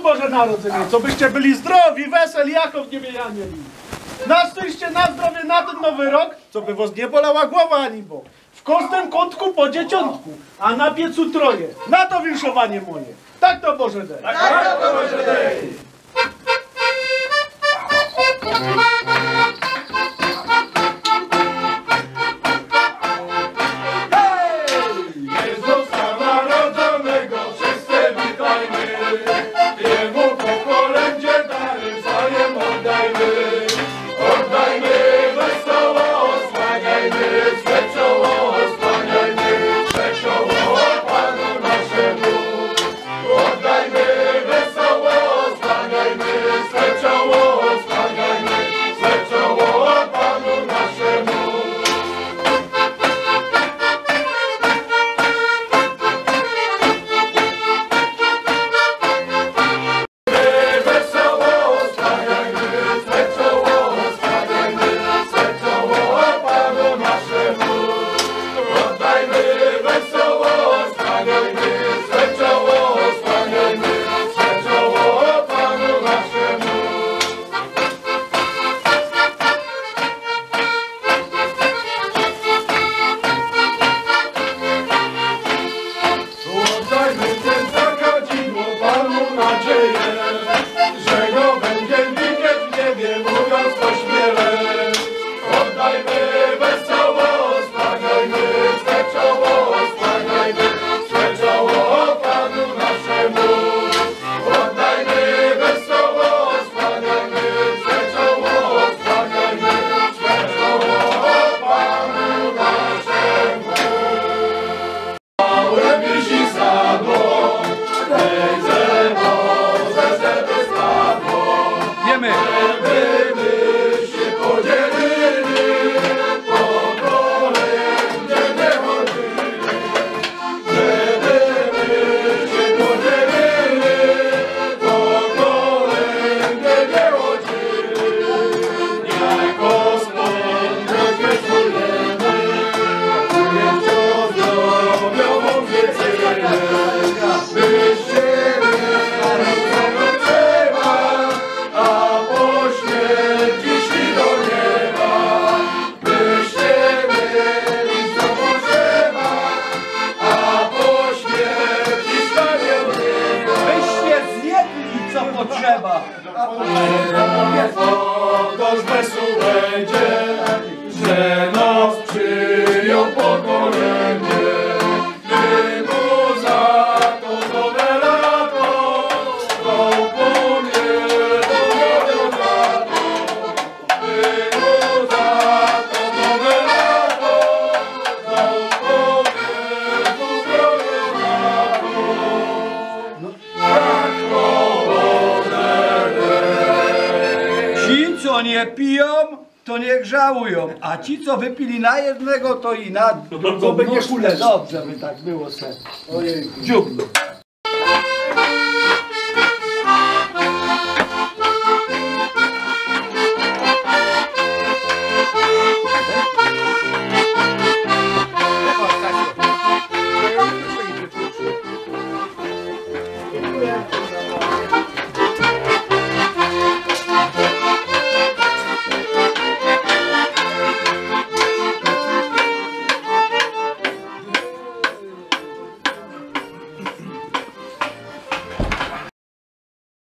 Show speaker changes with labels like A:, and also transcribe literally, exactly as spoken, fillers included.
A: Boże Narodzenie, co byście byli zdrowi, weseli, jako w niebie mieli. Na szczęście, na zdrowie, na ten nowy rok, co by was nie bolała głowa ani bo. W każdym kątku po dzieciątku, a na piecu troje. Na to winszowanie moje. Tak to Boże dej.
B: Tak to Boże dej.
C: Potrzeba.
B: Kogoż besu będzie, że nas przyjął pokolenie. Gdy mu za to nowe lato, to pamiętą lato. Gdy mu za to nowe lato, to pamiętą lato.
C: Ci, co nie piją, to niech żałują, a ci, co wypili na jednego, to i na drugą.
A: To by nie
C: Dobrze, by tak było se. Ojej, dziób.